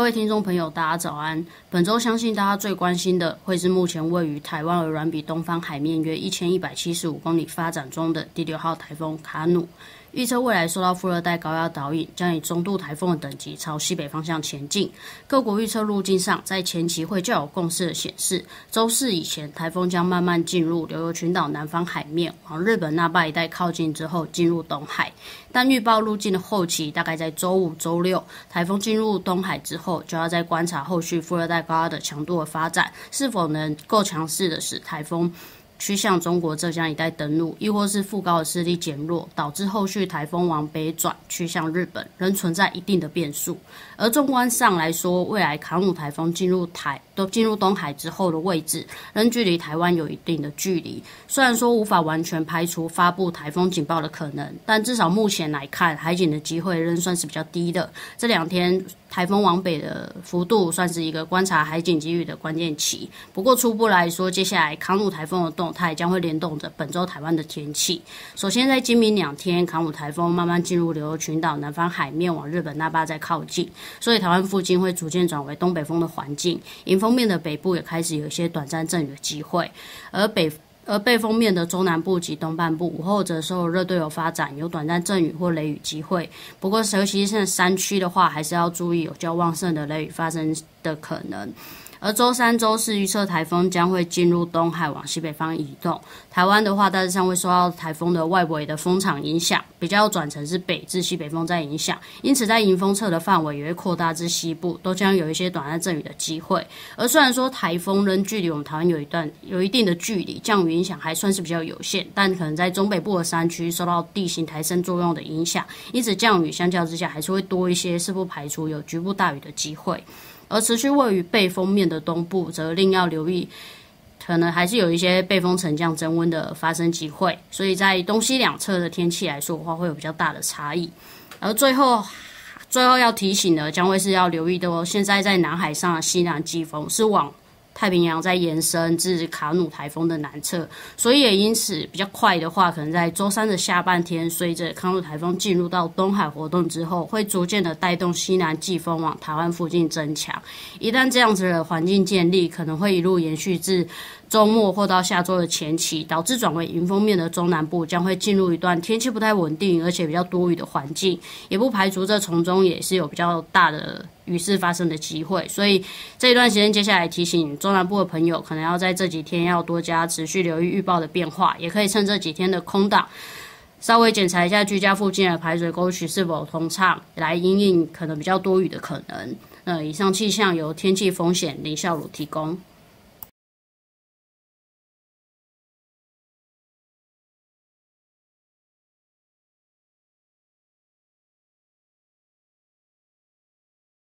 位听众朋友，大家早安。本周相信大家最关心的会是目前位于台湾而软比东方海面约1175公里发展中的第6号台风卡努。预测未来受到副热带高压导引，将以中度台风的等级朝西北方向前进。各国预测路径上，在前期会较有共识的显示，周四以前台风将慢慢进入琉球群岛南方海面，往日本那霸一带靠近之后进入东海。但预报路径的后期大概在周五、周六，台风进入东海之后，就要再观察后续副热带高压的强度的发展，是否能够强势的使台风趋向中国浙江一带登陆，亦或是副高的势力减弱，导致后续台风往北转趋向日本，仍存在一定的变数。而纵观上来说，未来卡努台风进入东海之后的位置，仍距离台湾有一定的距离。虽然说无法完全排除发布台风警报的可能，但至少目前来看，海警的机会仍算是比较低的。这两天台风往北的幅度算是一个观察海警机遇的关键期。不过初步来说，接下来卡努台风的动态将会联动着本周台湾的天气。首先在今明2天，卡努台风慢慢进入琉球群岛南方海面，往日本那霸再靠近，所以台湾附近会逐渐转为东北风的环境。迎风面的北部也开始有一些短暂阵雨的机会，而背风面的中南部及东半部午后则受热对流发展，有短暂阵雨或雷雨机会。不过尤其是山区的话，还是要注意有较旺盛的雷雨发生的可能。而周三、周四预测台风将会进入东海，往西北方移动。台湾的话，大致上会受到台风的外围的风场影响，比较转成是北至西北风在影响，因此在迎风侧的范围也会扩大至西部，都将有一些短暂阵雨的机会。而虽然说台风仍距离我们台湾有一定的距离，降雨影响还算是比较有限，但可能在中北部的山区受到地形抬升作用的影响，因此降雨相较之下还是会多一些，是不排除有局部大雨的机会。而持续位于背风面的东部，则另要留意，可能还是有一些背风沉降增温的发生机会，所以在东西两侧的天气来说的话，会有比较大的差异。而最后要提醒的，将会是要留意的现在在南海上的西南季风是往太平洋在延伸至卡努台风的南侧，所以也因此比较快的话，可能在周三的下半天，随着卡努台风进入到东海活动之后，会逐渐的带动西南季风往台湾附近增强。一旦这样子的环境建立，可能会一路延续至周末或到下周的前期，导致转为迎风面的中南部将会进入一段天气不太稳定而且比较多雨的环境，也不排除这从中也是有比较大的雨势发生的机会。所以这一段时间接下来提醒中南部的朋友，可能要在这几天要多加持续留意预报的变化，也可以趁这几天的空档稍微检查一下居家附近的排水沟渠是否通畅，来因应可能比较多雨的可能。以上气象由天气风险林孝儒提供。